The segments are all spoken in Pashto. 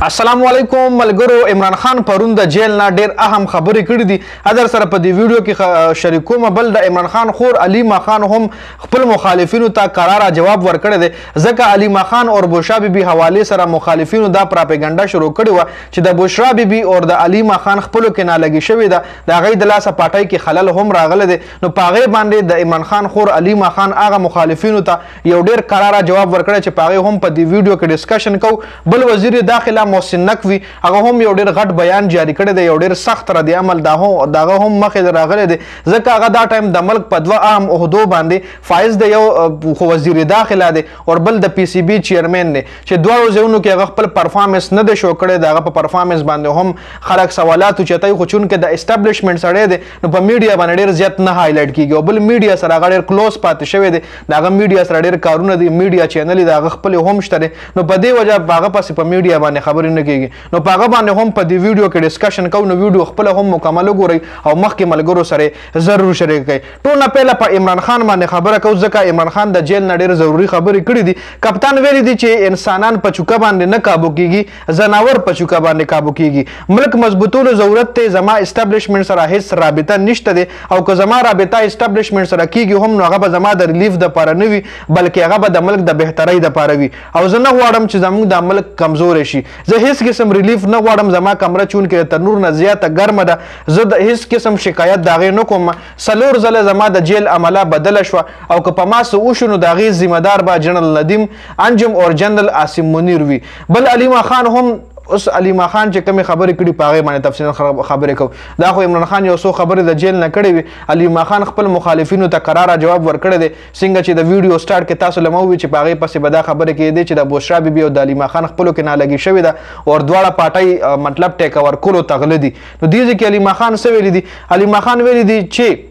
अस्सलाम वालेकुम मलगरो। इमरान खान परुन द जेल ना ډیر اهم خبرې کړې دي ادر سره په دې ویډیو کې شریکوم بل د عمران خان خور علیما خان هم خپل مخالفینو ته قراره جواب ورکړی دی ځکه علیما خان او بشرا بیبي حواله سره مخالفینو دا پراپګاندا شروع کړی و چې د بشرا بیبي او د علیما خان خپل کې نه لګي شوی دا د غي د لاسه پټای کې خلل هم راغله دي نو پاغه باندې د عمران خان خور علیما خان هغه مخالفینو ته یو ډیر قراره جواب ورکړی چې پاغه هم په دې ویډیو کې ډسکشن کو بل وزیر داخله محسن نقوی هغه هم یو ډیر غټ بیان جاری کړی دی یو ډیر سخت ردی عمل داغه هم مخې راغلی دی ځکه هغه دا ټایم د ملک په دوه اهم عہدو باندې فایز د یو وزیر داخله دی او بل د پی سی بی چیرمن دی چې دوه ځایونو کې هغه خپل پرفارمنس نه دی شو کړی دغه په پرفارمنس باندې هم خلک سوالات چتای خو چون کې د اسټابلیشمنت سره دی نو په میډیا باندې ډیر زیات نه هایلایټ کیږي او بل میډیا سره هغه ډیر کلوز پاتې شوی دی دغه میډیا سره ډیر کارونه دي میډیا چینل دغه خپل هم شته نو په دې وجه هغه پس په میډیا باندې خبرې نه کیږي نو هغه باندې هم په دې ویډیو کې ډسکشن کوو نو ویډیو خپل هم مکمل وګورئ او مخکې ملګرو سره ضرور شریک کړئ ټول نه پهله په عمران خان باندې خبره کوو ځکه عمران خان د جیل نه ډېر ضروري خبرې کړې دي کپتان ویلي دي چې انسانان په چوکه باندې نه کابو کیږي ځناور په چوکه باندې کابو کیږي ملک مضبوطولو ضرورت ته زما اسټابلیشمنت سره هیڅ رابطه نشته دی او که زما رابطه اسټابلیشمنت سره کیږي هم نو هغه به زما د ریلیف د پاره نه وي بلکې هغه به د ملک د بهترۍ د پاره وي او زه نه غواړم چې زموږ د ملک کمزور شي زه هیڅ قسم ریلیف نه غواړم زما کمره چون کې تنور نه زیاته ګرمه ده زه د هیڅ قسم شکایت د هغې نه کوم څلور ځله زما د جیل عمله بدله شوه او که په ما څه وشو نو د هغې ذمه دار به جنرال ندیم انجم او جنرال عاصم منیر وي بل علیما خان هم اوس علیما خان چې کومې خبرې کړي په هغې باندې تفصیلا خبرې کوو دا خو عمران خان یو څو خبرې د جیل نه کړې وي علیما خان خپل مخالفینو ته قراره جواب ورکړی دی څنګه چې د ویډیو سټارټ کې تاسو له ما ووي چې په هغې پسې به دا خبرې کېدې چې د بشرا بیبي او د علیما خان خپلو کې نالګي شوې ده او دواړه پارټۍ مطلب ټیک اوور کولو ته غله دي نو دې ځای کې علیما خان څه ویلي دي علیما خان ویلي دي چې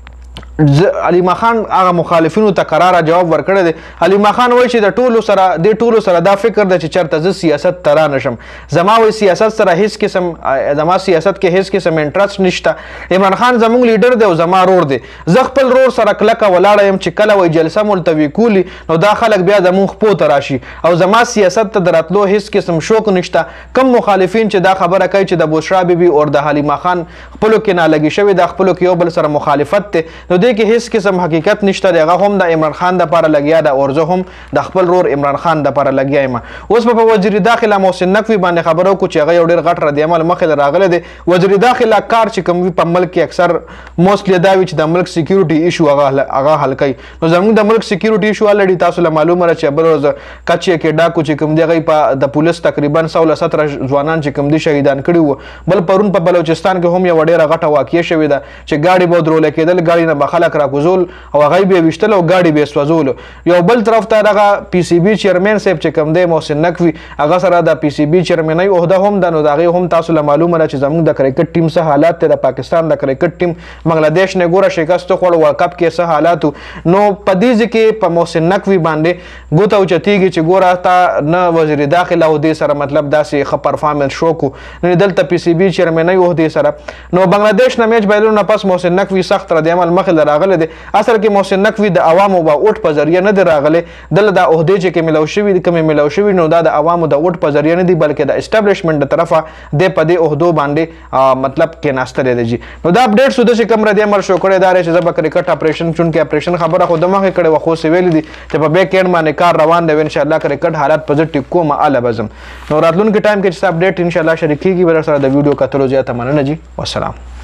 علیما خان هغه مخالفینو ته قراره جواب ورکړی دی علیما خان وایي چې د ټولو سره دا فکر دی چې چېرته زه سیاست ته را نشم زما وایي سیاست سره هیڅ قسم زما سیاست کې هیڅ قسم انټرسټ نشته عمران خان زموږ لیډر دی او زما رور دی زه خپل رور سره کلکه ولاړه یم چې کله وایي جلسه ملتوي کولی نو دا خلک بیا زموږ خپو ته راشي او زما سیاست ته د راتلو هیڅ قسم شوق نشته کم مخالفین چې دا خبره کوي چې د بشرا بیبي او د علیما خان خپلو کې نالګي شوې ده خپلو کې یو بل سره مخالفت دی نو کې هیڅ قسم حقیقت نشته دی هغه هم د عمران خان د پاره لګیا ده او زه هم د خپل رور عمران خان د پاره لګیا یم اوس په وزیر داخله محسن نقوی باندې خبرو کو چې هغه یو ډیر غټ رد عمل مخې راغلی دی وزیر داخله کار چې کوم په ملک کې اکثر موستلی دا وي چې د ملک سکیورټي ایشو هغه حل کوي نو زموږ د ملک سکیورټي ایشو الریډي تاسو له معلومه چې بل ورځ کچې کې ډاکو چې کوم دی په د پولیس تقریبا 16-17 ځوانان چې کوم دي شهیدان کړي وو بل پرون په بلوچستان کې هم یو ډیره غټه واقعه شوې ده چې ګاډي به درول کېدل ګاډي نه به خلک راکوزول او هغه به وشتل او ګاډي به سوځول یو بل طرف ته دغه پی سی بی چیرمن صاحب چې کوم دی محسن نقوی هغه سره د پی سی بی چیرمنۍ عہده هم د نو دغه هم تاسو له معلومه چې زموږ د کرکټ ټیم څه حالات ته د پاکستان د کرکټ ټیم بنگلاديش نه ګوره شکست خوړ ورلد کپ کې څه حالات نو په دې ځکه په محسن نقوی باندې ګوتو چتیږي چې ګوره تا نه وزیر داخله او دې سره مطلب داسې ښه پرفارمنس شو کو نه دلته پی سی بی چیرمنۍ عہده سره نو بنگلاديش نه میچ بایلو نه پس محسن نقوی سخت رد عمل مخې راغلی دی اصل کې محسن نقوی د عوامو با اوټ په ذریعہ نه دی راغلی دله دا عہدې چې کې ملو شوي دي کومې ملو شوي نو دا د عوامو د اوټ په ذریعہ نه دی بلکې د اسټابلیشمنت د طرفه د په دې عہدو باندې مطلب کې ناستلی دی جی نو دا اپډیټ سو د چې کوم رد عمل شو کړی دا چې زه به کرکټ اپریشن چون کې اپریشن خبره خو د مخکې کړې وه خو څه ویلي دي چې په بیک اینډ باندې کار روان دی انشاءالله کرکټ حالات په زه ټیک کوم اله بزم نو راتلونکي ټایم کې چې اپډیټ انشاءالله شریکېږي به در سره د ویډیو کتلو زیاته مننه جی والسلام